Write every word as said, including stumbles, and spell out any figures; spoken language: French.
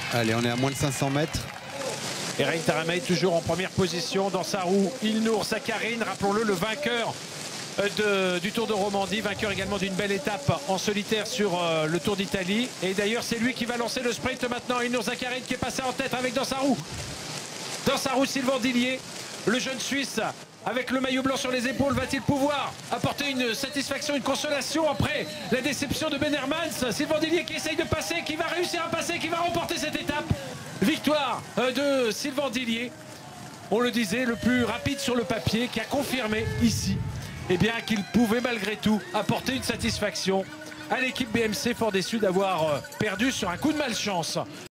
Allez, on est à moins de cinq cents mètres. Erein Taramei toujours en première position dans sa roue. Ilnour Zakarin, rappelons-le, le vainqueur de, du Tour de Romandie, vainqueur également d'une belle étape en solitaire sur euh, le Tour d'Italie. Et d'ailleurs, c'est lui qui va lancer le sprint maintenant. Ilnour Zakarin qui est passé en tête avec dans sa roue. Dans sa roue, Sylvain Dillier, le jeune Suisse, avec le maillot blanc sur les épaules, va-t-il pouvoir apporter une satisfaction, une consolation après la déception de Ben Hermans? Sylvain Dillier qui essaye de passer, qui va réussir à passer, qui va remporter cette étape. Victoire de Sylvain Dillier, on le disait, le plus rapide sur le papier, qui a confirmé ici eh bien, qu'il pouvait malgré tout apporter une satisfaction à l'équipe B M C, fort déçu d'avoir perdu sur un coup de malchance.